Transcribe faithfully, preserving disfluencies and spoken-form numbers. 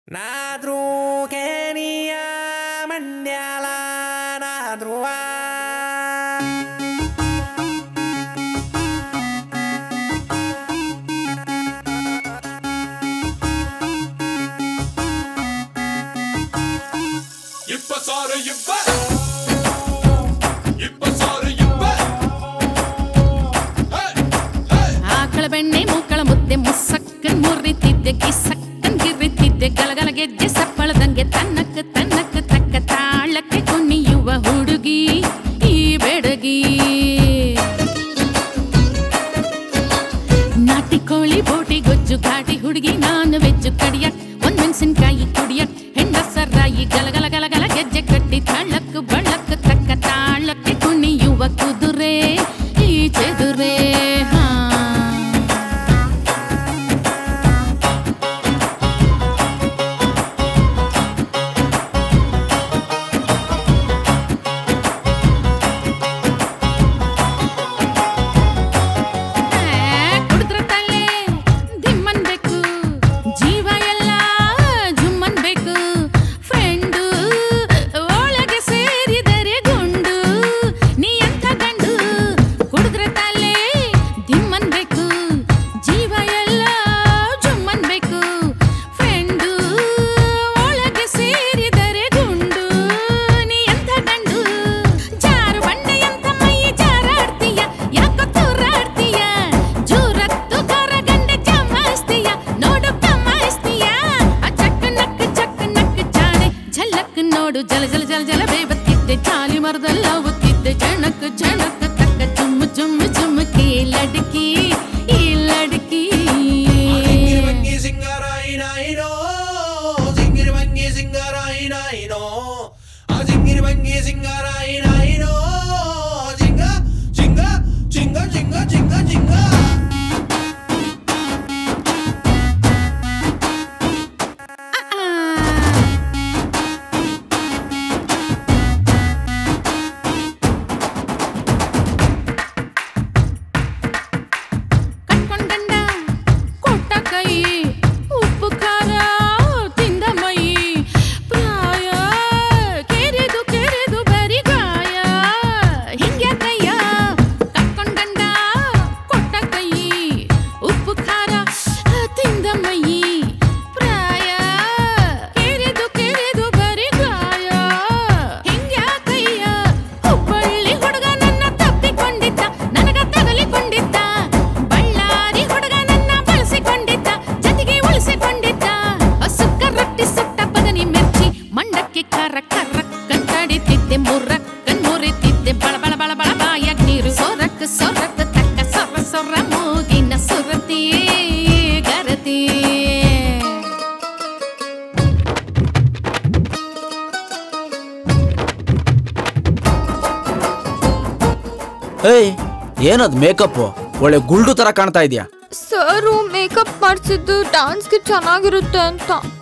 ನಾದ್ರೂ ಕೇನಿಯ ಮಂಡ್ಯಾಲ ನಾದ್ರುವ ಇಪ್ಪ ಸಾರು ಇಪ್ಪ ಇಪ್ಪ ಸಾರು ಇಪ್ಪ ಆಕಳ ಬೆಣ್ಣೆ ಮೂಕಳ ಮುದ್ದೆ ಮುಸ್ಸಕ್ಕನ್ ಮುರಿತಿದ್ದೆ ಕಿಸಕ್ಕನ್ ಗಿರಿತಿದ್ದೆ ಗಲಗಲ ಗೆಜ್ಜೆ ಸಪ್ಪಳದಂಗೆ ತನ್ನಕ್ಕ ತನ್ನಕ್ಕ ತಕ್ಕ ತಾಳಕ್ಕೆ ಕುಣಿಯುವ ಹುಡುಗಿ ಈ ಬೆಡಗಿ ನಾಟಿ ಕೋಳಿ ಬೋಟಿ ಗೊಜ್ಜು ಘಾಟಿ ಹುಡುಗಿ ನಾನು ವೆಜ್ಜು ಕಡಿಯಕ್ ಒಂದ್ ಮೆಣಸಿನ್ಕಾಯಿ ಕುಡಿಯಕ್ ಹೆಂಡ ಸರ್ರಾಯಿ ಗಲಗಲ ಗಲಗಲ ಗೆಜ್ಜೆ ಕಟ್ಟಿ ತಾಳಕ್ಕು ಬಳಕ್ ತಕ್ಕ ತಾಳಕ್ಕೆ ಕುಣಿಯುವ ಕುದುರೆ ಈ ಚೆದುರೆ ಹಾ ಜಲ ಜಲ ಜಲ ಜಲ ಬೇಬತ್ತಿದ್ದೆ ಚಾಲಿ ಮರದಲ್ಲ ಒತ್ತಿದ್ದೆ ಜನಕ್ ಜನಕ್ ತಕ್ಕ ಚುಮ್ಮು ಚುಮ್ಮು ಚುಮ್ಮುಕಿ ಲಡ್ಕಿ ಈ ಲಡ್ಕಿ ಜಿಂಗಿರಿ ಬಂಗಿ ಸಿಂಗಾರಾಯಿ ನಾಯಿನೋ ಜಿಂಗಿರಿ ಬಂಗಿ ಸಿಂಗಾರಾಯಿ ನಾಯಿನೋ ಆ ಜಿಂಗಿರಿ ಬಂಗಿ ಸಿಂಗಾರಾಯಿ ನಾಯಿನೋ ಜಿಂಗ ಜಿಂಗ ಜಿಂಗ ಜಿಂಗ ಜಿಂಗ ಜಿಂಗ ಉಪ್ಪು ಖಾರ ತಿಂದ ಮೈ ಪ್ರಾಯ ಕೆರೆದು ಕೆರೆದು ಬರಿ ಗಾಯ ಹಿಂಗ್ಯಾಕಯ್ಯ ಕಟ್ಕೊಂಡಂಡ ಕೊಟ್ಟ ಕೈ ಉಪ್ಪು ಖಾರ ತಿಂದ ಮೈ ಪ್ರಾಯ ಕೆರೆದು ಕೆರೆದು ಬರಿ ಗಾಯ ಹಿಂಗ್ಯಾಕಯ್ಯ ಹುಬ್ಬಳ್ಳಿ ಹುಡುಗ ನನ್ನ ತಪ್ಪಿಕೊಂಡಿದ್ದ ನನಗ ತಗಲಿಕೊಂಡಿದ್ದ ಬಳ್ಳಾರಿ ಹುಡುಗ ನನ್ನ ಬಳಸಿಕೊಂಡಿದ್ದ ಜೊತೆಗೆ ಉಳಿಸಿಕೊಂಡಿದ್ದ ಸುಕ್ಕ ರೊಟ್ಟಿ ಸುಟ್ಟ ಬದನಿ ಮೆಚ್ಚಿ ಮಂಡಕ್ಕೆ ಕರ ಕರ್ರ ಕಂಟಾಡಿತಿದ್ದೆ ಮುರ್ರಕ್ಕನ್ ಮುರಿತಿದ್ದೆ ಬಳ ಬಳ ಬಳ ಬಳ ಬಾಯಾಗ ನೀರು ಸೊರಕ್ ಸೊರಕ್ ತಕ್ಕ ಸೊರ ಸೊರ ಮೂಗಿನ ಸುರತಿ ಗರತಿ ಏಯ್ ಏನದ್ ಮೇಕಪ್ ಒಳ್ಳೆ ಗುಲ್ಡು ತರ ಕಾಣ್ತಾ ಇದೆಯಾ. ಸರ್ ಮೇಕಪ್ ಮಾಡಿಸಿದ್ದು ಡಾನ್ಸ್ಗೆ ಚೆನ್ನಾಗಿರುತ್ತೆ ಅಂತ.